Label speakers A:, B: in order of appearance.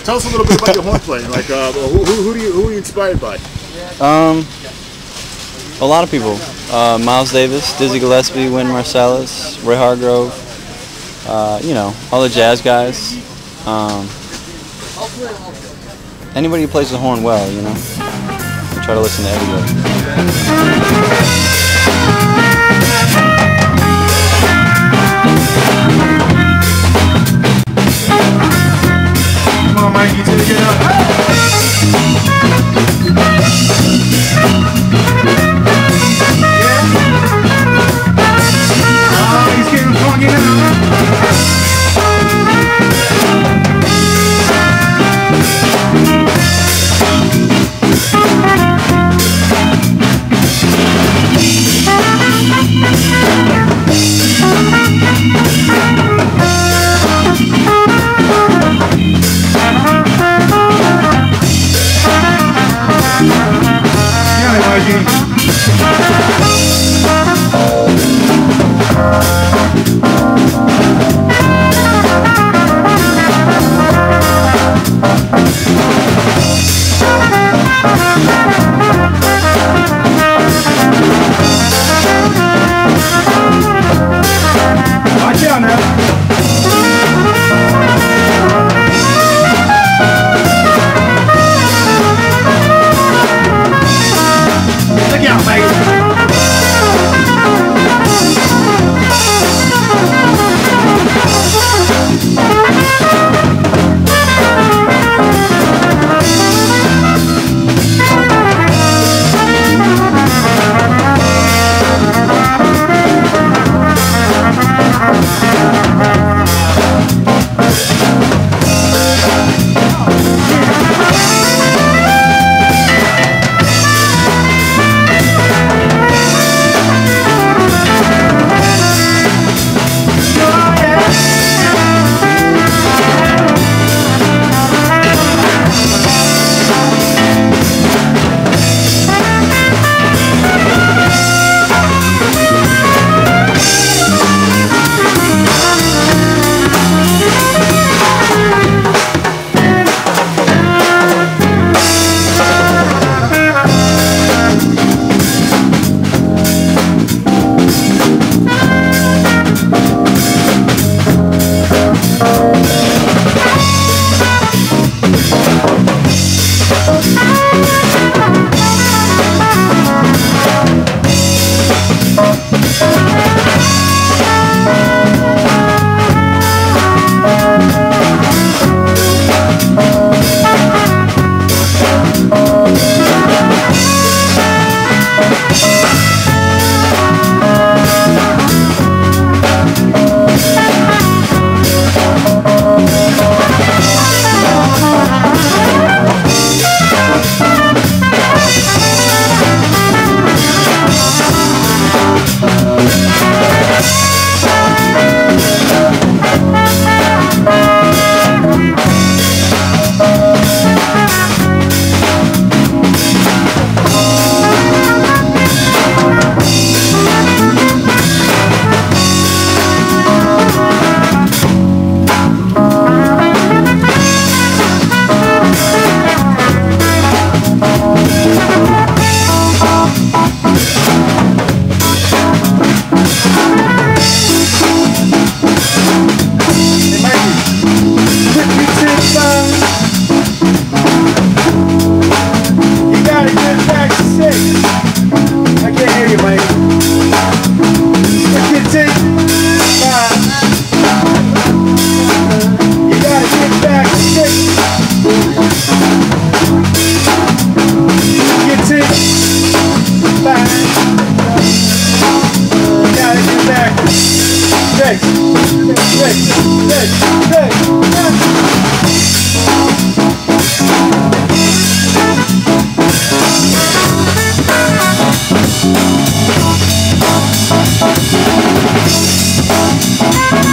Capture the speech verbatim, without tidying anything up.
A: Tell us a little bit about your horn playing. Like, uh, who, who, who, do you, who are you inspired by?
B: Um, a lot of people. Uh, Miles Davis, Dizzy Gillespie, Wynton Marsalis, Ray Hargrove. Uh, you know, all the jazz guys. Um, anybody who plays the horn well, you know. I try to listen to everybody.
A: Come on, Mike, you two get up. Oh, he's getting funky now.
C: We'll be right back.